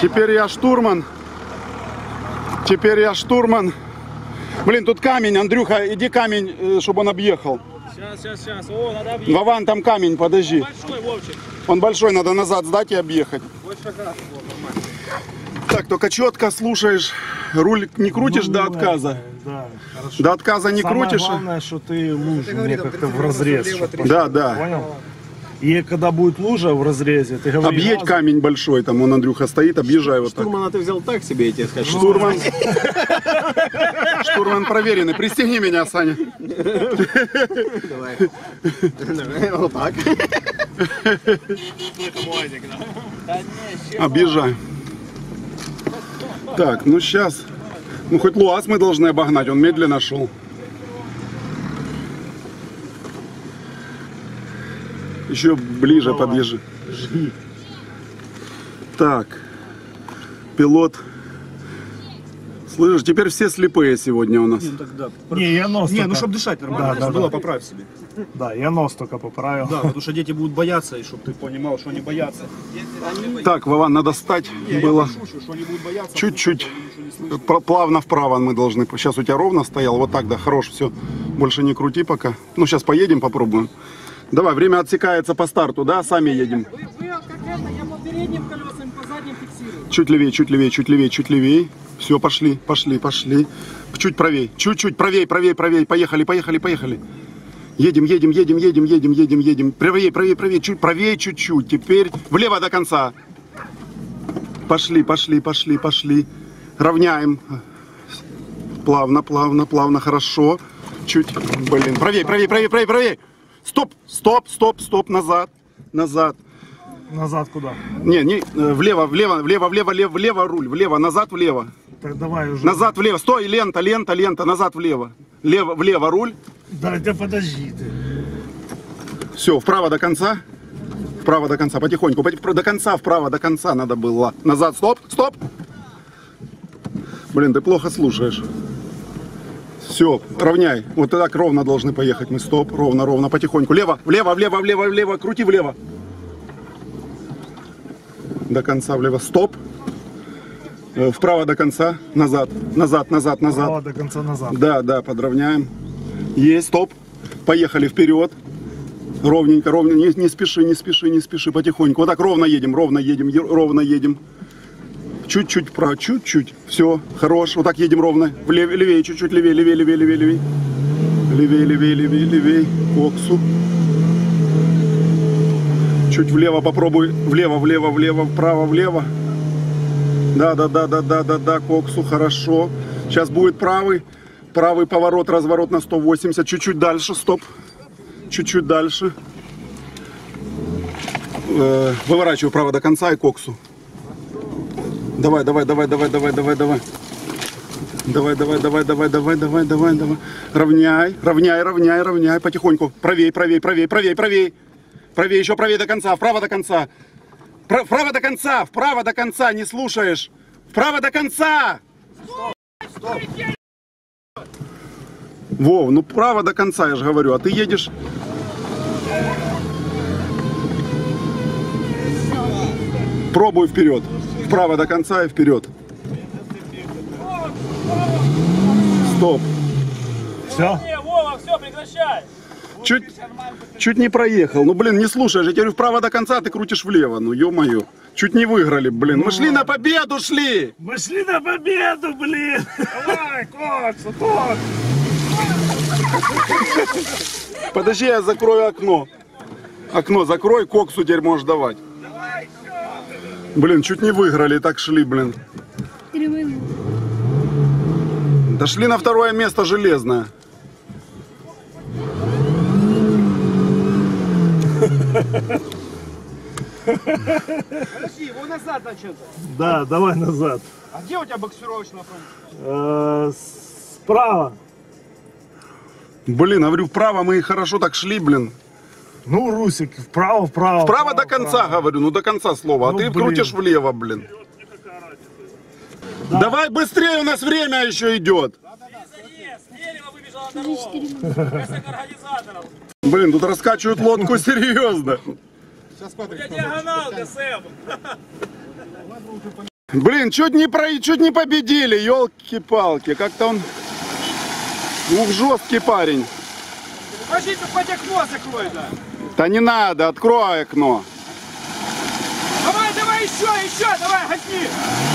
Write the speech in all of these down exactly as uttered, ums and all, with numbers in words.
Теперь я штурман. Теперь я штурман. Блин, тут камень. Андрюха, иди камень, чтобы он объехал. Сейчас, сейчас, сейчас. О, надо объехать. Вован, там камень, подожди. Он большой, Вовчик. Он большой, надо назад сдать и объехать. Больше раз было нормально. Так, только четко слушаешь. Руль не крутишь Ну, до да, отказа. Да, хорошо. До отказа не Самое крутишь. главное, что ты лужу мне как-то в разрез. чтоб Да, да. Понял? И когда будет лужа в разрезе, ты говоришь... Объедь камень большой, там он, Андрюха, стоит, объезжай вот так. Штурмана ты взял так себе, я тебе скажу. Штурман. Штурман проверенный. Пристегни меня, Саня. Давай. Давай, вот так. Объезжай. Так, ну сейчас. Ну хоть ЛуАЗ мы должны обогнать, он медленно шел. Еще ближе подъезжай. Так. Пилот. Слышишь, теперь все слепые сегодня у нас. Не, я нос Не, только... ну чтобы дышать нормально Да, да, было, да. поправь себе. Да, я нос только поправил. Да, потому что дети будут бояться, и чтобы ты понимал, что они боятся. Так, Вован, надо стать Не, было я шучу, что они будут бояться. чуть-чуть. Плавно вправо мы должны. Сейчас у тебя ровно стоял. Вот так, да, хорош, все. Больше не крути пока. Ну, сейчас поедем, попробуем. Давай, время отсекается по старту, да? Сами едем. Вы, вы как это, я по передним колесам, по задним фиксирую. Чуть левее, чуть левее, чуть левее, чуть левее. Все, пошли, пошли, пошли. Чуть правее, чуть-чуть правее, правее, правее. Поехали, поехали, поехали. Едем, едем, едем, едем, едем, едем, едем. Правее, правее, правее, чуть правее, чуть-чуть. Теперь влево до конца. Пошли, пошли, пошли, пошли. Равняем. Плавно, плавно, плавно, хорошо. Чуть, блин, правее, правее, правее, правее, правее. Стоп, стоп, стоп, стоп, назад, назад. Назад куда? Не, не, э, влево, влево, влево, влево, влево, влево руль, влево, назад, влево. Так давай уже. Назад, влево, стой, лента, лента, лента, назад, влево. Лево, влево руль. Да, да подожди ты. Все, вправо до конца. Вправо до конца, потихоньку, пот- до конца, вправо до конца надо было. Назад, стоп, стоп. Блин, ты плохо слушаешь. Все, равняй. Вот так ровно должны поехать мы. Стоп, ровно, ровно, потихоньку. Лево, влево, влево, влево, влево, крути влево. До конца влево. Стоп. Э, Вправо до конца. Назад, назад, назад, назад. Вправо до конца назад. Да, да, подровняем. Есть, стоп. Поехали вперед. Ровненько, ровненько. Не, не спеши, не спеши, не спеши. Потихоньку. Вот так ровно едем, ровно едем, е- ровно едем. Чуть-чуть вправо, чуть-чуть. Все, хорош. Вот так едем ровно. Влевее, левее, чуть-чуть левее, левее, левее, левее, левее. Левее, левее, левее, левее. Коксу. Чуть влево попробуй. Влево, влево, влево, вправо, влево. Да, да, да, да, да, да, да, коксу, хорошо. Сейчас будет правый. Правый поворот, разворот на сто восемьдесят. Чуть-чуть дальше, стоп. Чуть-чуть дальше. Э, Выворачиваю вправо до конца и коксу. Давай, давай, давай, давай, давай, давай, давай. Давай, давай, давай, давай, давай, давай, давай, давай. Равняй, равняй, равняй, равняй. Потихоньку. Правей, правей, правей, правей, правей. Правее, еще правее до конца, вправо до конца. Пра- Вправо до конца, вправо до конца, не слушаешь. Вправо до конца. Вов, ну вправо до конца, я же говорю, а ты едешь. Пробуй вперед. Вправо до конца и вперед. Стоп. Все? Не, Вова, все, прекращай. Чуть, чуть не проехал. Ну, блин, не слушаешь. Я тебе говорю, вправо до конца, ты крутишь влево. Ну, ё-моё. Чуть не выиграли, блин. Мы шли на победу, шли. Мы шли на победу, блин! Давай, Коксу, Кокс! Подожди, я закрою окно. Окно закрой, коксу теперь можешь давать. Блин, чуть не выиграли, так шли, блин. Дошли на второе место железное. Подожди, его назад начнется. Да, давай назад. А где у тебя боксировочная фронт? Э, Справа. Блин, я говорю, вправо мы и хорошо так шли, блин. Ну, Русик, вправо, вправо. Вправо до конца, говорю, ну до конца слова. А Ну, ты блин. крутишь влево, блин. Да. Давай быстрее, у нас время еще идет. Заезд, дерево выбежало на дорогу. Я к организаторам. Блин, тут раскачивают лодку серьезно. У тебя диагоналка, Сэм. Блин, чуть не, про... чуть не победили, елки-палки. Как-то он... Ух, жесткий парень. Пошли, хоть окно закрой, да. Да не надо, открой окно. Давай, давай, еще, еще, давай, гасни.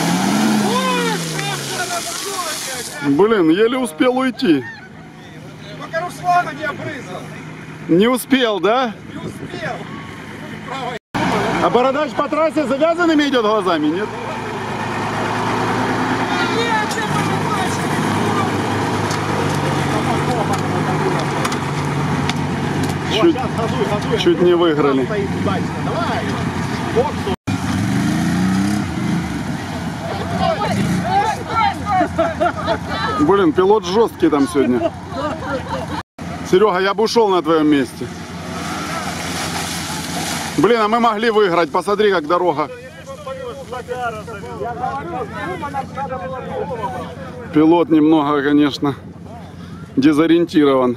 Ой, Блин, еле успел уйти. пока Руслана не обрызал. Не успел, да? Не успел. А бородач по трассе завязанными идет глазами, нет? Нет, ты понимаешь. Чуть, чуть не выиграли. Блин, пилот жесткий там сегодня. Серега, я бы ушел на твоем месте. Блин, а мы могли выиграть. Посмотри, как дорога. Пилот немного, конечно, дезориентирован.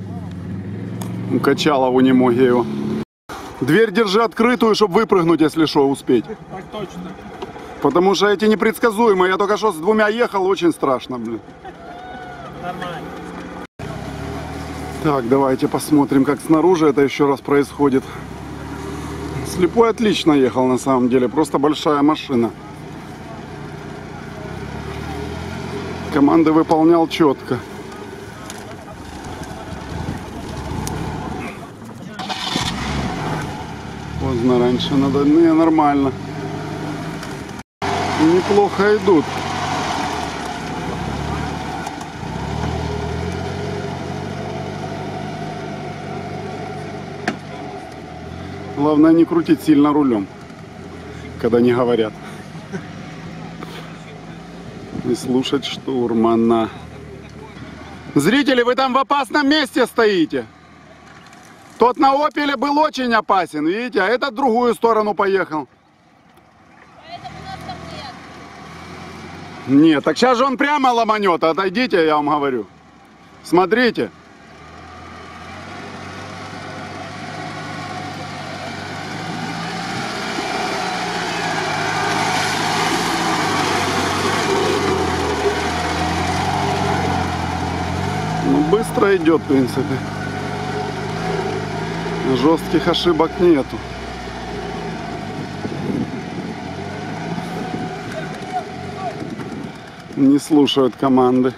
У Качалову не мог его. Дверь держи открытую, чтобы выпрыгнуть, если что, успеть. Так точно. Потому что эти непредсказуемые. Я только что с двумя ехал, очень страшно, блин. Нормально. Так, давайте посмотрим, как снаружи это еще раз происходит. Слепой отлично ехал на самом деле, просто большая машина. Команды выполнял четко. Поздно раньше надо, не, нормально. Неплохо идут. Главное не крутить сильно рулем, когда не говорят. И слушать штурмана. Зрители, вы там в опасном месте стоите. Тот на Опеле был очень опасен, видите, а этот в другую сторону поехал. Поэтому нас там нет. Нет, так сейчас же он прямо ломанет, отойдите, я вам говорю. Смотрите. Ну, быстро идет, в принципе. Жестких ошибок нету. Не слушают команды.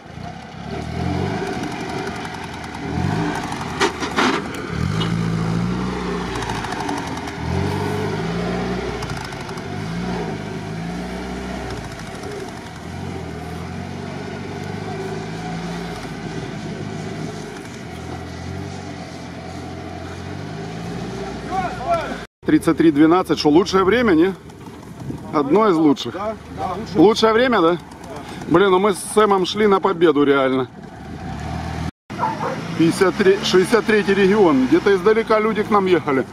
тридцать три двенадцать, что лучшее время, не? Одно из лучших. Да, да, лучше. Лучшее время, да? Блин, ну мы с Сэмом шли на победу реально. пятьдесят три, шестьдесят третий регион. Где-то издалека люди к нам ехали.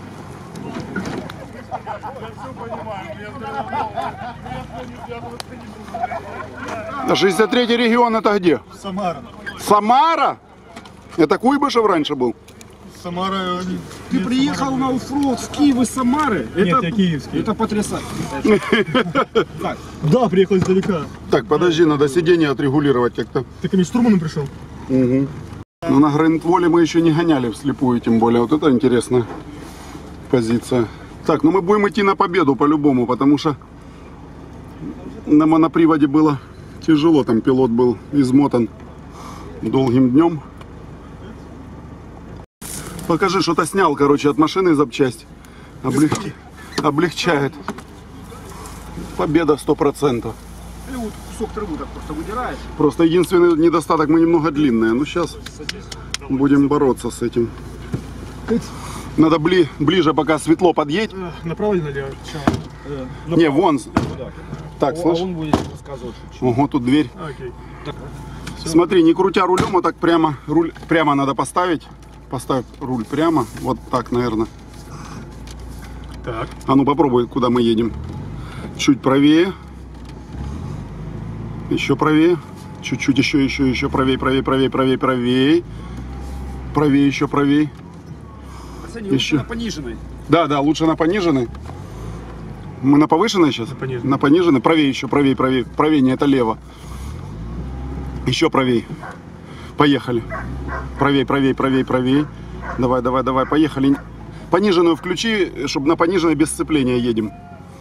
А шестьдесят третий регион это где? Самара. Самара? Это Куйбышев раньше был? Самара... Ты приехал на оффроуд с Киева из Самары? Нет, я киевский. Это потрясающе. Да, приехал издалека. Так, подожди, надо сиденье отрегулировать как-то. Ты ко мне штурманом пришел? Угу. Но на Гранд-Воле мы еще не гоняли вслепую, тем более. Вот это интересная позиция. Так, ну мы будем идти на победу по-любому, потому что на моноприводе было тяжело. Там пилот был измотан долгим днем. Покажи, что-то снял, короче, от машины запчасть. Облег... Облегчает. Победа сто процентов. Или вот кусок травы так просто выдираешь. Просто единственный недостаток, мы немного длинные. Ну, сейчас будем бороться с этим. Надо бли... ближе, пока светло, подъедь. Направо или налево? Не, вон. Так, А слышь. он будет рассказывать. Ого, тут дверь. Окей. Смотри, не крутя рулем, вот так прямо. Руль прямо надо поставить. Поставь руль прямо. Вот так, наверное. Так. А ну попробуй, куда мы едем. Чуть правее. Еще правее. Чуть-чуть еще, еще, еще правее, правее, правее, правее, правее. Правее, еще правее. Пацаны, Еще. лучше на пониженной. Да, да, лучше на пониженной. Мы на повышенной сейчас? На пониженной. На пониженной. Правее еще, правее, правее. Правее, не, это лево. Еще правее. Поехали. Правее, правее, правее, правее. Давай, давай, давай, поехали. Пониженную включи, чтобы на пониженной без сцепления едем.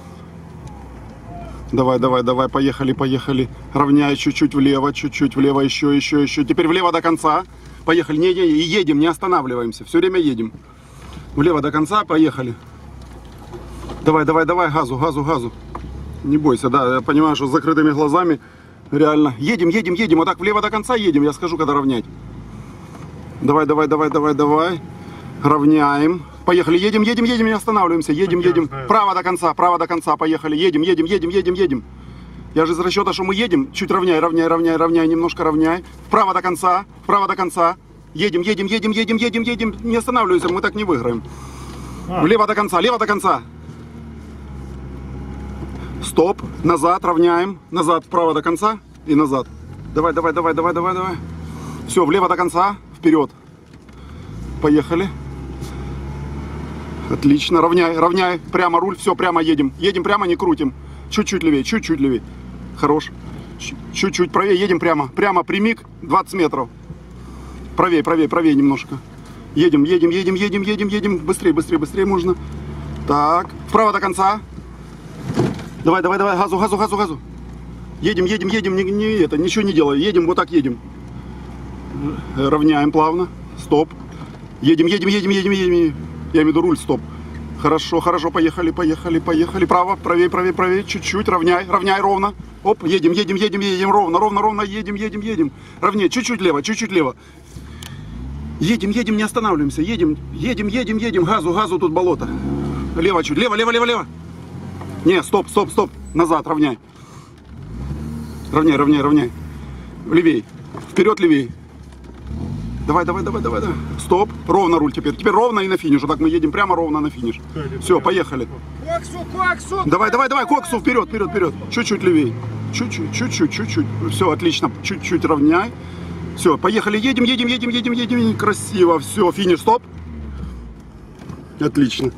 Давай, давай, давай, поехали, поехали. Равняй чуть-чуть влево, чуть-чуть влево, еще, еще, еще. Теперь влево до конца. Поехали, не, не, и едем, не останавливаемся. Все время едем. Влево до конца, поехали. Давай, давай, давай, газу, газу, газу. Не бойся, да, я понимаю, что с закрытыми глазами реально. Едем, едем, едем, вот так влево до конца едем, я скажу, когда равнять. Давай, давай, давай, давай, давай. Равняем. Поехали, едем, едем, едем, не останавливаемся. Едем, едем. Право до конца, право до конца, поехали. Едем, едем, едем, едем, едем. Я же из расчета, что мы едем. Чуть равняй, равняй, равняй, равняй, немножко равняй. Вправо до конца, вправо до конца. Едем, едем, едем, едем, едем, едем. Не останавливаемся, мы так не выиграем. Влево до конца, лево до конца. Стоп, назад, равняем. Назад, вправо до конца и назад. Давай, давай, давай, давай, давай, давай. Все, влево до конца, вперед. Поехали. Отлично, равняй, равняй. Прямо руль, все, прямо едем. Едем прямо, не крутим. Чуть-чуть левее, чуть-чуть левее. Хорош. Чуть-чуть правее, едем прямо. Прямо, прямик, двадцать метров. Правее, правее, правее немножко. Едем, едем, едем, едем, едем, едем. Быстрее, быстрее, быстрее можно. Так, вправо до конца. Давай, давай, давай, газу, газу, газу, газу. Едем, едем, едем, не, не, это, ничего не делай. Едем, вот так едем. Равняем плавно. Стоп. Едем, едем, едем, едем, едем. Я имею в виду руль, стоп. Хорошо, хорошо, поехали, поехали, поехали. Право, правее, правее, правее. Чуть-чуть, равняй, равняй ровно. Оп, едем, едем, едем, едем, ровно, ровно, ровно, едем, едем, едем. Ровнее, чуть-чуть лево, чуть-чуть лево. Едем, едем, не останавливаемся. Едем, едем, едем, едем. Газу, газу, тут болото. Лево чуть, лево, лево, лево, лево. Не, стоп, стоп, стоп. Назад, равняй. Равняй, равняй, равняй. Левей. Вперед, левей. Давай, давай, давай, давай, давай. Стоп. Ровно руль теперь. Теперь ровно и на финиш. Вот так мы едем прямо ровно на финиш. Все, поехали. Коксу, коксу! Давай, давай, давай, коксу, вперед, вперед, вперед. Чуть-чуть левей. Чуть-чуть, чуть-чуть, чуть-чуть. Все, отлично. Чуть-чуть равняй. Все, поехали. Едем, едем, едем, едем, едем. Красиво. Все, финиш, стоп. Отлично.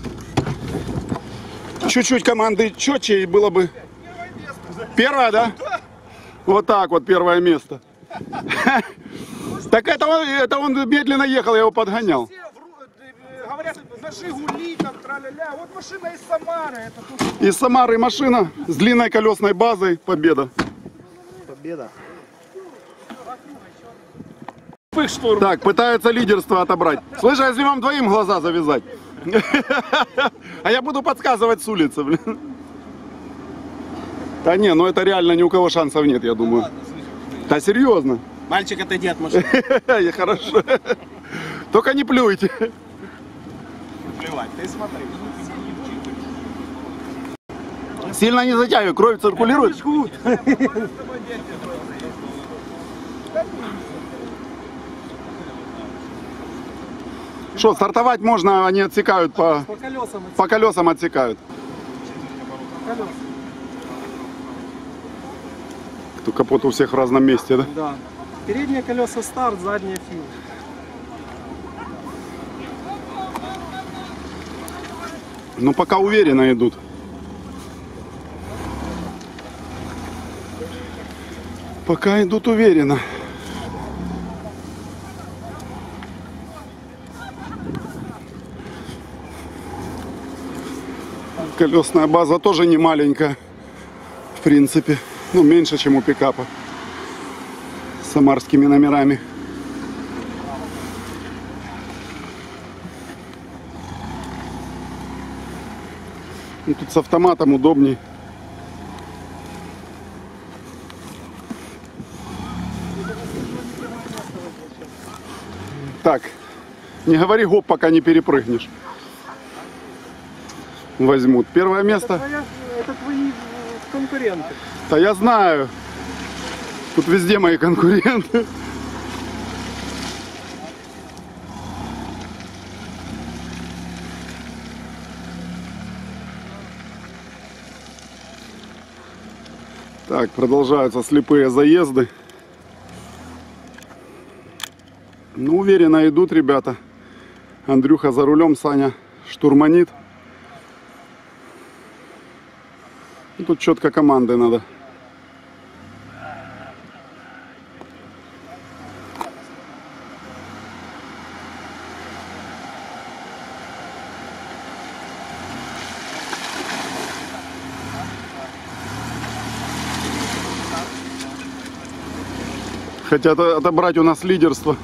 Чуть-чуть команды четче, и было бы... Первое, да? Вот так вот, первое место. Так это он, это он медленно ехал, я его подгонял. Все вру- говорят, на Жигули, там, тра-ля-ля. Вот машина из Самары. Это тут Из Самары машина с длинной колесной базой. Победа. победа. Так, пытаются лидерство отобрать. Слышь, а если вам двоим глаза завязать? А я буду подсказывать с улицы, блин. Да не, ну это реально ни у кого шансов нет, я думаю. Да серьезно. Мальчик, отойди от машины. Хорошо. Только не плюйте. Плевать, ты смотри. Сильно не затягивай, кровь циркулирует. Что, стартовать можно, они отсекают по, По колесам. по колесам отсекают. Тут капот у всех в разном месте, да? Да. Передние колеса старт, задние фил. Ну пока уверенно идут. Пока идут уверенно. Колесная база тоже не маленькая, в принципе. Ну, меньше, чем у пикапа. С самарскими номерами. И тут с автоматом удобней. Так, не говори гоп, пока не перепрыгнешь. Возьмут. Первое место. Это твои конкуренты. Да я знаю. Тут везде мои конкуренты. Так, продолжаются слепые заезды. Ну, уверенно идут ребята. Андрюха за рулем, Саня штурманит. Тут четко команды надо. Хотят отобрать у нас лидерство.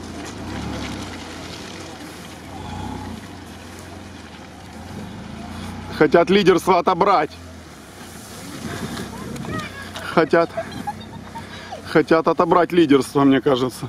Хотят лидерство отобрать. Хотят, хотят отобрать лидерство, мне кажется.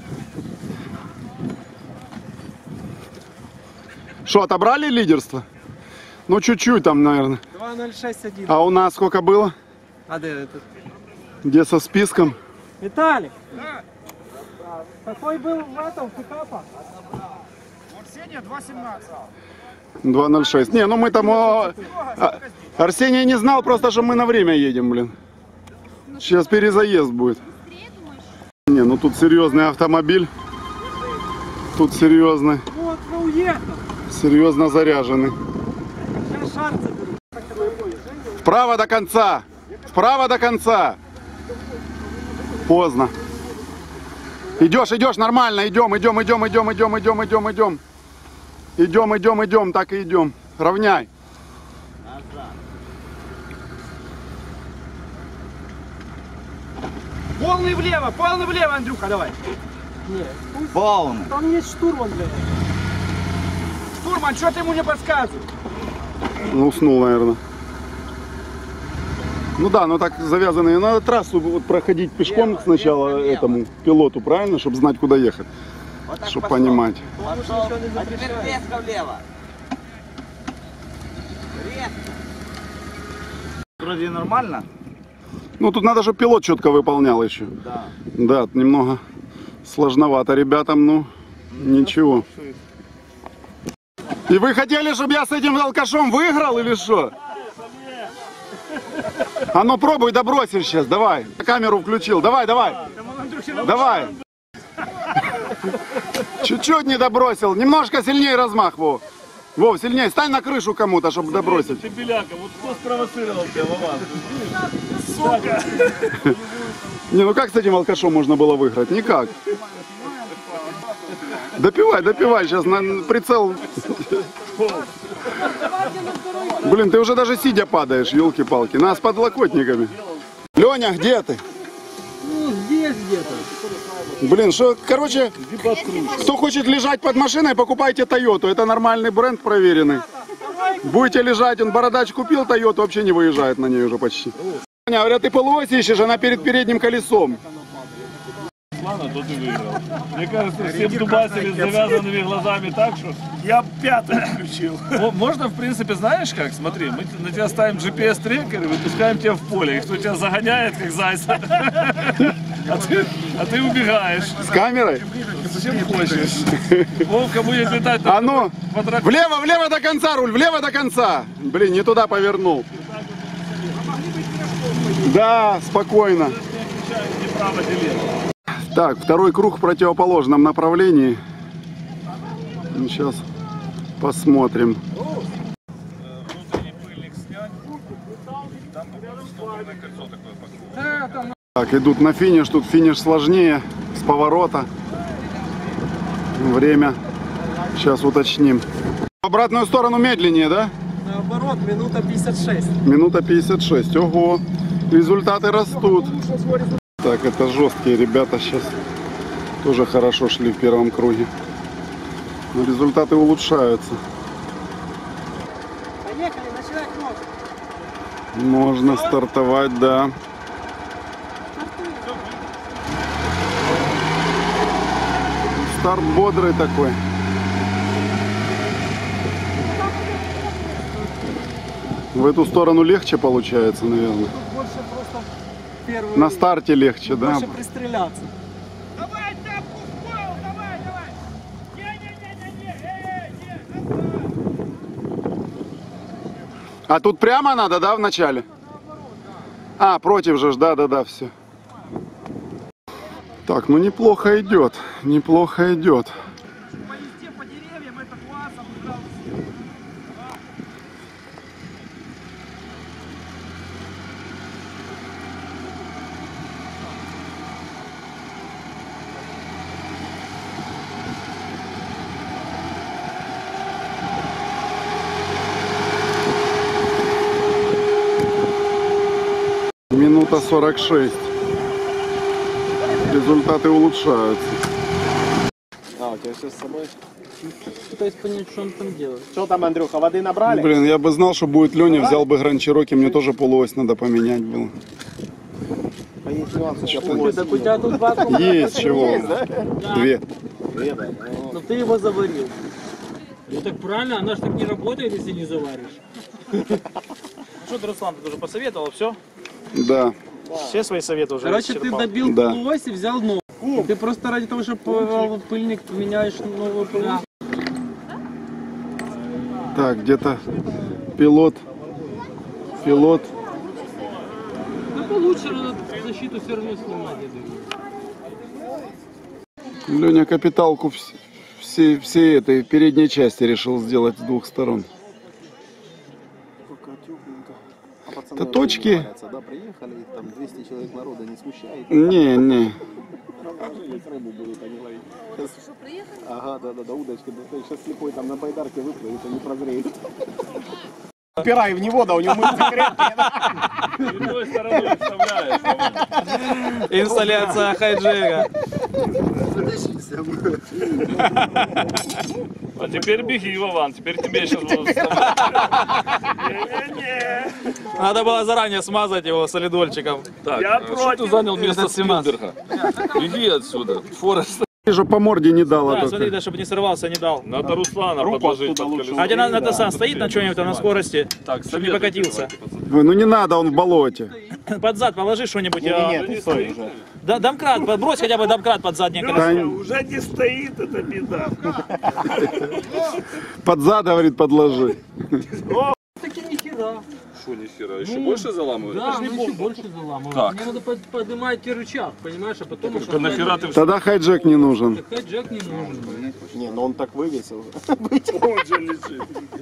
Что, отобрали лидерство? Ну, чуть-чуть там, наверное. два ноль шесть один. А у нас сколько было? А где это? Где со списком? Виталик! Какой был в этом пикапа? Вот Сеня два семнадцать. два ноль шесть. Не, ну мы там... О, а, Арсений не знал просто, что мы на время едем, блин. Сейчас перезаезд будет. Не, ну тут серьезный автомобиль. Тут серьезный. Вот, ну уехал. Серьезно заряженный. Сейчас шар заберу. Вправо до конца. Вправо до конца. Поздно. Идешь, идешь, нормально. Идем, идем, идем, идем, идем, идем, идем, идем. Идем, идем, идем, так и идем. Равняй. Полный влево, полный влево, Андрюха, давай. Нет. Полный. Там есть штурман, блядь. Штурман, что ты ему не подсказываешь? Ну, уснул, наверное. Ну да, но так завязанные. Надо трассу вот проходить пешком Лево, сначала лево, лево. этому пилоту, правильно? Чтобы знать, куда ехать. Вот Чтобы понимать. Пошел. А теперь резко влево. Резко. Вроде нормально. Ну, тут надо, чтобы пилот четко выполнял еще. Да. Да, немного сложновато ребятам, ну, ничего. И вы хотели, чтобы я с этим алкашом выиграл или что? А ну пробуй, добросишь сейчас, давай. Камеру включил, давай, давай. Давай. Чуть-чуть не добросил, немножко сильнее размах, Вов. Вов, сильнее, стань на крышу кому-то, чтобы добросить. Ты беляка, вот кто спровоцировал тебя, Вован? Сука! Не, ну как с этим алкашом можно было выиграть? Никак. Допивай, допивай, сейчас на прицел. Блин, ты уже даже сидя падаешь, елки-палки. Нас с подлокотниками. Леня, где ты? Ну, здесь где-то. Блин, что, короче, кто хочет лежать под машиной, покупайте Тойоту. Это нормальный бренд, проверенный. Будете лежать, он бородач купил Тойоту, вообще не выезжает на ней уже почти. Леня, говорят, ты полуось ищешь, она перед передним колесом. Ладно, то ты выиграл. Мне кажется, всем дубасили с завязанными глазами так, что я пятый включил. Можно, в принципе, знаешь как? Смотри, мы на тебя ставим джи пи эс-трекер и выпускаем тебя в поле. И кто тебя загоняет, как зайца. А ты, а ты убегаешь. С камерой? Зачем хочешь? Вовка будет летать. А ну, по трак- влево, влево до конца, руль, влево до конца. Блин, не туда повернул. Да, спокойно. Не право делить. Так, второй круг в противоположном направлении. Сейчас посмотрим. Так, идут на финиш. Тут финиш сложнее. С поворота. Время. Сейчас уточним. В обратную сторону медленнее, да? Наоборот, минута пятьдесят шесть. Минута пятьдесят шесть. Ого. Результаты растут. Так, это жесткие ребята сейчас. Тоже хорошо шли в первом круге. Но результаты улучшаются. Поехали, начинать можно. Можно стартовать, да. Старт бодрый такой. В эту сторону легче получается, наверное. Больше просто первый. На старте легче, да? Больше пристреляться. Давай, тапку в пол, давай, давай. Не-не-не-не-не, эй, не. А тут прямо надо, да, в начале? А, против же, да-да-да, все. Так, ну неплохо идет, неплохо идет. По езде, по деревьям это класс обыграл всех. Минута сорок шесть. Результаты улучшаются. А, у тебя все с собой? Пытаюсь понять, что он там делает. Что там, Андрюха, воды набрали? Блин, я бы знал, что будет Леня, взял бы Гранд Чироки, мне тоже полуось надо поменять было. А есть нюансы, что Ой, так у тебя тут вакуум. Есть чего? Две. Но ты его заварил. Ну так правильно, она же так не работает, если не заваришь. Что ты, Руслан, ты уже посоветовал, все? Да. Все свои советы уже Короче, ты исчерпал. добил Да. полуось и взял новую. Ты просто ради того, чтобы пыльник меняешь новую полуось. Так, где-то пилот. Пилот. Ну получше надо защиту все равно снимать, я думаю. Леня капиталку вс- всей, всей этой передней части решил сделать с двух сторон. Это точки. Да, приехали, там двести человек народа, не смущает. Не, не. Рыбу будут они ловить. Ага, да, да, да, удочка. Да, сейчас слепой там на байдарке выплывет, и не прозреет. Упирай в него, да, у него мышцы крепкие. И той стороной вставляешь. Инсталляция хайджека. А теперь беги, Вован, теперь тебе сейчас будут вставлять. Надо было заранее смазать его солидольчиком. Так, что ты занял место Спилберга? Беги отсюда, Форест. Вижу, по морде не дала Да, только. смотри, да, чтобы не сорвался, не дал. Надо Руслана подложить под колесо. А тебе надо, надо сам стоит на чем-нибудь там на скорости, Так, чтобы не советуйте, покатился. давайте, Ой, ну не надо, он в болоте. Под зад положи что-нибудь. Нет, не стой уже. Да, домкрат, брось хотя бы домкрат под заднее колесо. Да, Уже не стоит, это беда. под зад, говорит, подложи. Таки нихера. Что нихера, еще больше заламывает? Да, ну еще больше заламывает. Так. Мне надо под- поднимать рычаг, понимаешь, а потом уже... Так нахера ты Тогда хайджек не нужен. Такой джек не нужен. Не, ну он так вывесил. он же лежит?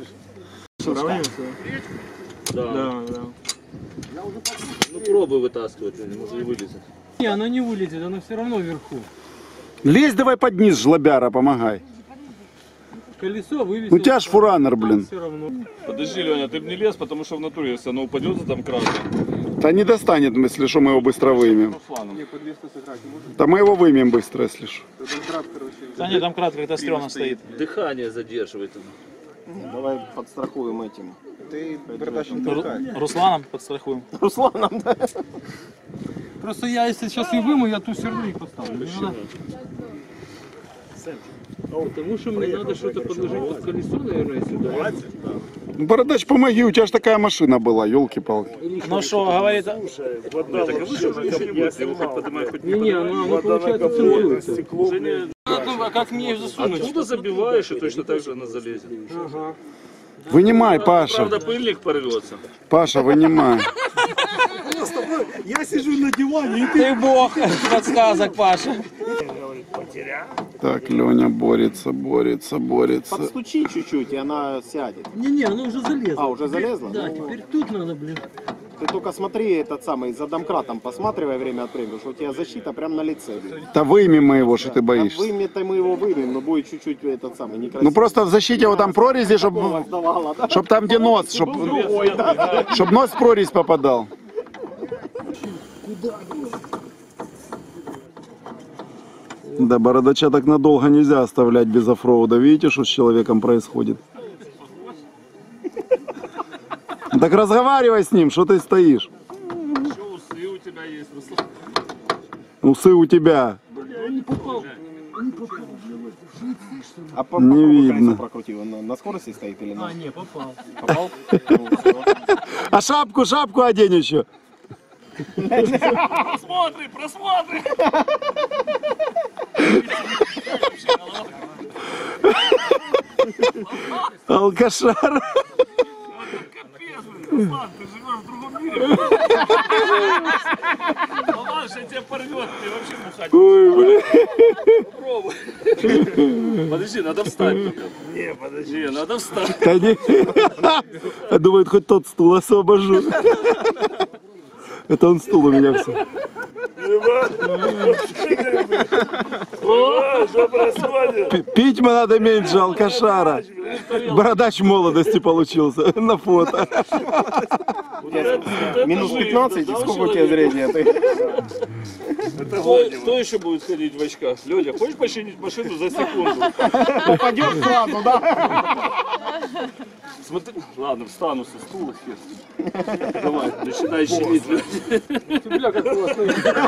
Да, да. Ну пробуй вытаскивать, может и вылезет. Не, оно не вылезет, оно все равно вверху. Лезь давай под низ, жлобяра, помогай. Колесо вывесил. Ну у тебя ж фуранер, блин. Все равно. Подожди, Леня, ты бы не лез, потому что в натуре, если оно упадет за там красным. Да не достанет, если что, мы его быстро вымем. Русланом. Да мы его вымем быстро, если что. Да нет, домкрат как-то стрёмно стоит. Дыхание задерживает. Давай подстрахуем этим. Ты передачу Ру- Русланом подстрахуем. Русланом, да? Просто я, если сейчас ее вымою, я ту все равно не поставлю. Мне надо- Потому что мне надо что-то подложить под колесо, наверное, сюда. Ну, бородач, помоги, у тебя же такая машина была, елки-палки. Ну что, говорит, Так а выше уже ничего не будет, его хоть поднимай, хоть не Не-не, оно, оно получается целуется. Женя, А как мне ее засунуть? Откуда забиваешь, и точно так же она залезет. Ага. Вынимай, Паша. Правда, пыльник порвется. Паша, вынимай. Я сижу на диване, и ты бог подсказок, Паша. Так, Леня борется, борется, борется. подстучи чуть-чуть, и она сядет. Не-не, оно уже залезло. А, уже залезла? Да, Ну, теперь тут надо, блин. Ты только смотри этот самый, за домкратом посматривай время от времени, что у тебя защита прям на лице. блин. Да вымем мы его, что ты А боишься. вымя-то мы его вымем, но будет чуть-чуть этот самый некрасивый. Ну просто в защите его там прорези, чтобы Сдавала, да? чтоб там где нос, чтобы Другой, да? чтоб нос в прорезь попадал. Да, бородача так надолго нельзя оставлять без оффроуда. Видите, что с человеком происходит? Так разговаривай с ним, что ты стоишь? Еще усы у тебя есть, Руслан. Усы у тебя. А по, Не по какому видно. колесу прокрутил? На, на скорости стоит или на? А, не, попал. Попал? Ну, всё. А шапку, шапку одень еще. Просмотры, просмотры. Алкашар. Руслан, ты живешь в другом мире. Ладно, что тебя порвет, ты вообще мухать. Ой, бля. Попробуй. Подожди, надо встать только. Не, подожди, надо встать. Да не. Думает, хоть тот стул освобожу. Это он стул у меня все. О, что происходит? Пить надо меньше, алкашара. Бородач молодости получился на фото. Минус пятнадцать, и сколько у тебя зрения? Ты? Кто, кто еще будет ходить в очках? Лёля, хочешь починить машину за секунду? Попадешь сразу, да? Смотри, ладно, встану со стула, хер. Давай, начинай чинить. Бля, как классно.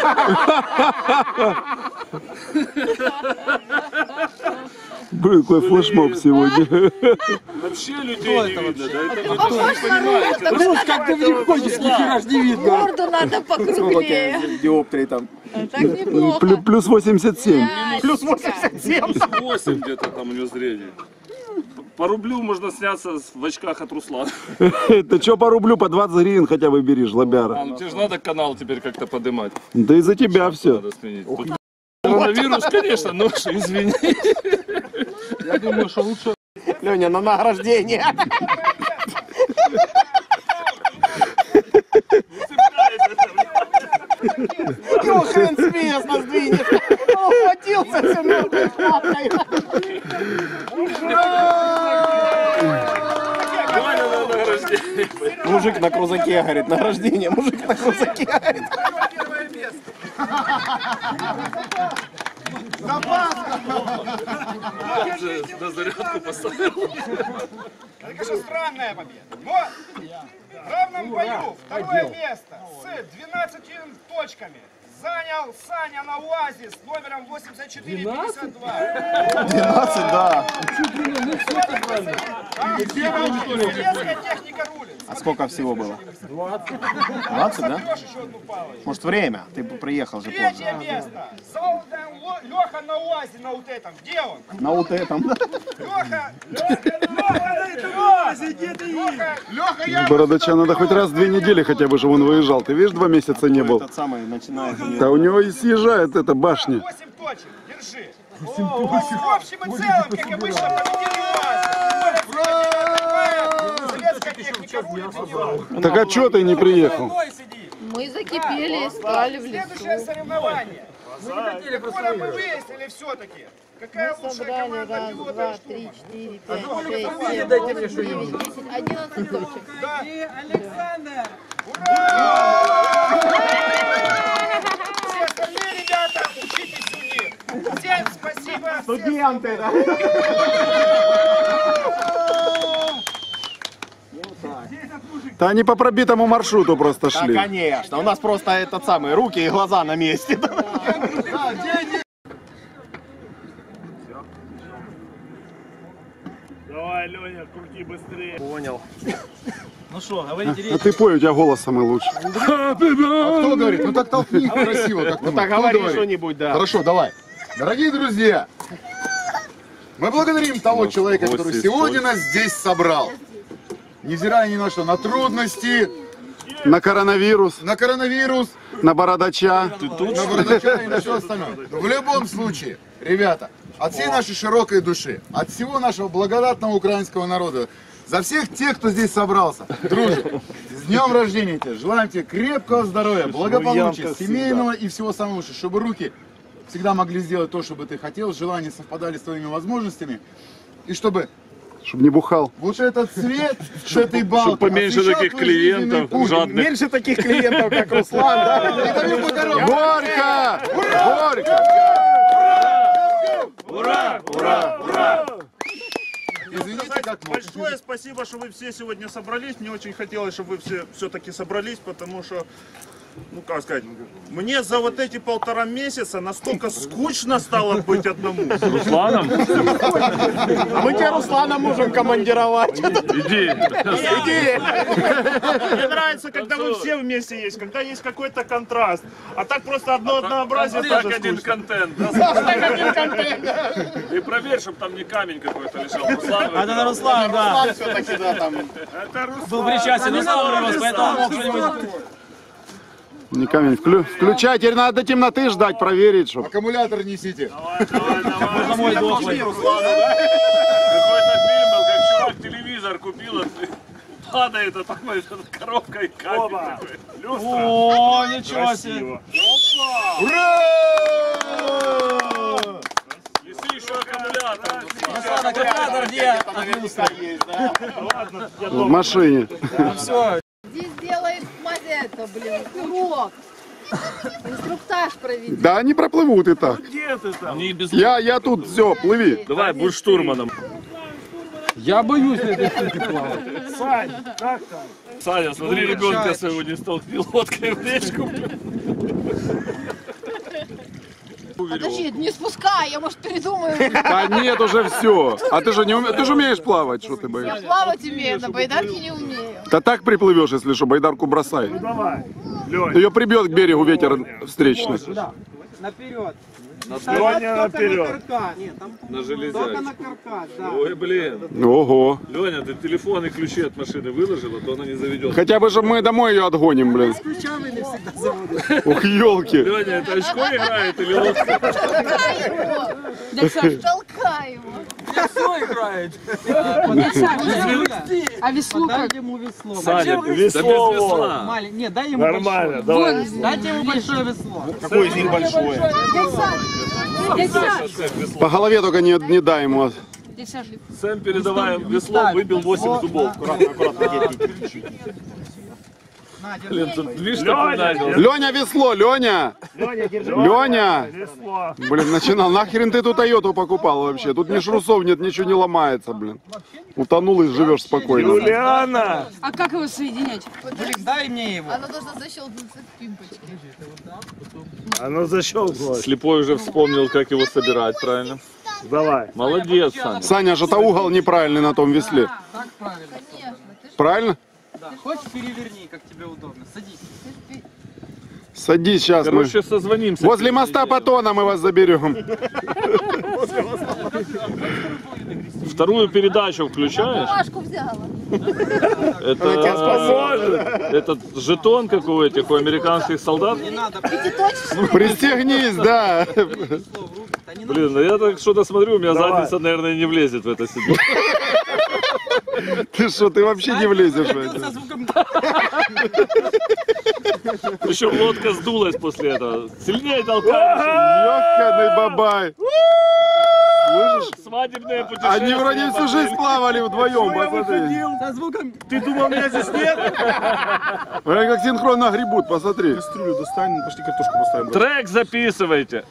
Блин, какой флешмоб сегодня. Вообще людей не видно, да? Это вы даже не понимаете. Ну, как ты в них ходишь, ни хера ж не видно. Морду надо покруглее. Диоптрий там. Так неплохо. Плю- Плюс восемьдесят семь. Плюс восемьдесят семь. восемь где-то там у него зрение. По рублю можно сняться с- в очках от Руслана. Ты чё по рублю, по двадцать гривен хотя бы бери, А, жлобяра. ну тебе же надо канал теперь как-то поднимать. Да из-за тебя все. Надо сменить. Тут коронавирус, конечно, но извини. Я думаю, что лучше... Леня, на награждение. Ну, хрен с места сдвинешь. Ухватился все мертвой шапкой. Ваня на награждение. Мужик на крузаке, говорит, награждение. Мужик на крузаке, говорит. Я же на зарядку поставил. Это же странная победа. Но в равном бою второе место с двенадцатью точками занял Саня на УАЗе с номером восемьдесят четыре пятьдесят два. двенадцать, да. Советская техника рулит. А сколько всего было? двадцать. двадцать, да? Может, время? Ты бы приехал же позже. Третье место. Золдан Леха на УАЗе на вот этом. Где он? На вот этом, да? Леха! Леха, где ты Леха, Леха, я... Бородача надо хоть раз в две недели хотя бы, чтобы он выезжал. Ты видишь, два месяца не был. Этот самый начинает. Да у него и съезжает эта башня. восемь точек, держи. В общем и целом, как обычно, победили УАЗ. Советская техника рулит. Так а чё ты не приехал? Мы закипели, искали в Следующее лесу. соревнование. Которое мы выяснили все-таки. Какая лучшая Собрали команда раз, пилотов два, ждут. три, четыре, пять, шесть, семь, восемь, девять, десять, одиннадцать точек. Все остальные ребята, учитесь у них. Всем спасибо. Всем Студенты, да? Да они по пробитому маршруту просто Да, шли. конечно. У нас просто этот самый, руки и глаза на месте. Давай, Леня, крути быстрее. Понял. Ну что, говорите А речь. ты пой, у тебя голос самый лучший. Кто говорит? Ну так толкни красиво, как Ну так говори что-нибудь, да. Хорошо, давай. Дорогие друзья, мы благодарим того человека, который сегодня нас здесь собрал. Невзирая ни на что, на трудности, На коронавирус, на коронавирус, на бородача. на бардача и на все остальное. Но в любом случае, ребята, от всей нашей широкой души, от всего нашего благодатного украинского народа, за всех тех, кто здесь собрался, дружи, с днем рождения тебя, желаем тебе крепкого здоровья, благополучия, семейного и всего самого лучшего, чтобы руки всегда могли сделать то, что бы ты хотел, желания совпадали с твоими возможностями, и чтобы Чтобы не бухал. вот этот цвет с этой балки Чтобы поменьше освещал таких твой жизненный клиентов, путь. жадных. Меньше таких клиентов, как Руслан, да? И даю по дорогам. Горько! Горько! Ура! Ура! Ура! Извините, как мог. Большое спасибо, что вы все сегодня собрались. Мне очень хотелось, чтобы вы все все-таки собрались, потому что, ну как сказать, мне за вот эти полтора месяца настолько скучно стало быть одному. Русланом? А мы тебя Руслана можем командировать. Иди. Иди. Мне нравится, когда вы все вместе есть, когда есть какой-то контраст. А так просто одно однообразие Так тоже один скучно. контент. И проверь, чтобы там не камень какой-то лежал. Руслан, Это на Руслан, да. Все-таки, да, там. Это Руслан. Был причастен, Руслан привез, поэтому мог что-нибудь... Не камень. Вклю... Включай, теперь надо до темноты ждать, проверить, чтобы. Аккумулятор несите. Можно мой дохлый. Какой-то фильм был, как чувак телевизор купил. падает, а там эта коробка и капель. О, ничего себе. Ура! Неси еще аккумулятор. Руслан, аккумулятор где? В машине. Все. Здесь делает это, блин, урок. Инструктаж проведи. Да они проплывут и так. Где ты там? Они без... Я, я тут, все, плыви. Давай, будь штурманом. Я боюсь этой штуки плавать. Сань, как там? Саня, смотри, ребенка своего не столкнул лодкой в речку. Подожди, не спускай, я, может, передумаю. Да нет, уже все. А ты же не уме... ты же умеешь плавать, что ты Я боишься? плавать умею, на байдарке не умею. Да так приплывешь, если что, байдарку бросай. Ну давай, Лёнь. Ее прибьет к берегу ветер встречный. Наперед. Лёня наперед. Нет, там На только железяке. на каркас, да. Ой, блин. Ого. Леня, ты телефон и ключи от машины выложила, то она не заведет. Хотя бы же мы домой ее отгоним, блин. Ключами не всегда заводят. Ух, елки. Леня, это очко играет или лодка? Толкай его. Да, Саш, толкай его. Все играет. А весло как? Дайте ему весло. Саня, Зачем весло. вы- без весла. Малень- Нет, дай ему Нормально, большое. давай. Вон, дайте ему большое весло. Какое из них большое? Дядь Саш, По голове только не, не дай ему. дядь Саш, Сэм, передаваем весло, выбил восемь зубов. Аккуратно, аккуратно, дети. Блин, тут движ такой начал. Леня, весло, Леня! Леня, держи. Леня! Весло. Блин, начинал. Нахрен ты тут Тойоту покупал вообще? Тут ни шрусов нет, ничего не ломается, блин. Утонул и живешь спокойно. Юлиана! а как его соединять? Блин, дай мне его. Оно должно защелкнуться в пимпочке. Оно защелкнулось. Слепой уже вспомнил, как его собирать, правильно? Давай. Молодец, Саня. Саня, же-то угол неправильный на том весле. Так правильно. Конечно. Ты ж Правильно? Да. Хочешь, переверни, как тебе удобно. Садись. Садись сейчас мы. Короче, созвонимся. Возле моста Патона мы вас заберем. Вторую передачу включаешь? бумажку взяла. Это, этот жетон, как у этих, у американских солдат. Не надо Пятиточечный. Пристегнись, да. весло в руки. Да не надо. Блин, ну я так что-то смотрю, у меня задница, наверное, не влезет в это себе. Ты что, ты вообще не влезешь в это? Со звуком. Причем лодка сдулась после этого. Сильнее толкаешь. Ёханый бабай. Слышишь? Свадебное путешествие. Они вроде всю жизнь плавали вдвоем, посмотри. Со звуком. Ты думал, меня здесь нет? Они как синхронно гребут, посмотри. Кастрюлю достань, пошли картошку поставим. Трек записывайте.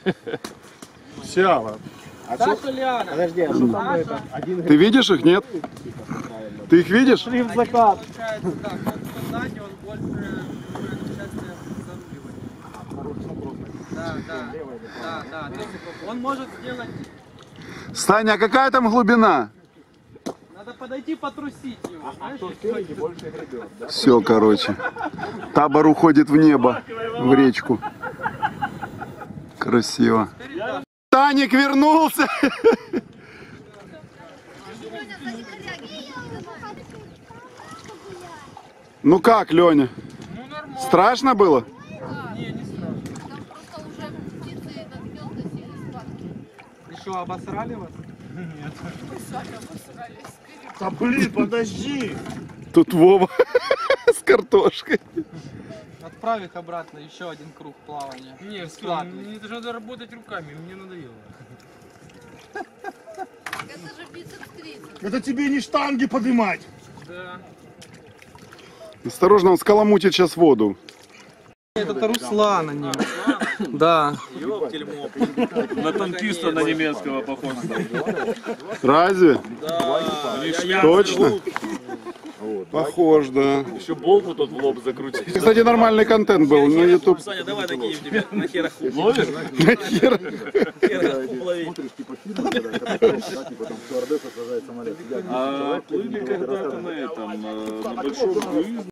Сява. Саша, Лиана. Подожди, а что там это? Один Ты видишь их, нет? Ты их видишь? В закат. Да, как сзади он больше принимает участие в заруливании. Да, да, да, да. То есть он может сделать. Саня, а какая там глубина? Надо подойти потрусить его. Знаешь? Все, короче. Табор уходит в небо, в речку. Красиво. Таник вернулся! Ну как, Леня? Страшно было? Не, не страшно. Там просто уже птицы над гнездо сели спадки. И что, обосрали вас? Да блин, подожди. Тут Вова с картошкой. Отправь их обратно, еще один круг плавания. Не, Бесплатный. это же надо работать руками, мне надоело. Это же бицепс трицепс. Это тебе не штанги поднимать. Да. Осторожно, он скаламутит сейчас воду. Это Руслан, они. Да. На танкиста на немецкого похож. Разве? Да. Точно? Похож, да. Еще болту тут в лоб закрутил. Кстати, нормальный контент был на YouTube. Саня, давай накинем тебе на хера хуй. Ловишь? Нахер? Хера улови. А плыли когда-то на этом, э, на большом круизе.